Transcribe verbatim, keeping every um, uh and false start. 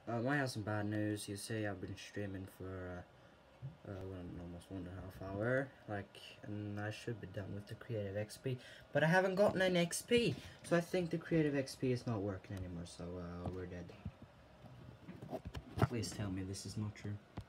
Um, I have some bad news. You say I've been streaming for uh, uh, well, almost one and a half hour, like, and I should be done with the creative X P, but I haven't gotten an X P, so I think the creative X P is not working anymore. So uh, we're dead. Please tell me this is not true.